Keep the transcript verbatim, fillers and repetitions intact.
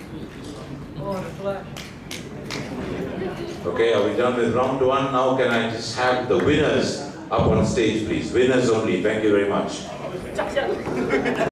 Okay, are we done with round one? Now can I just have the winners up on stage, please? Winners only. Thank you very much.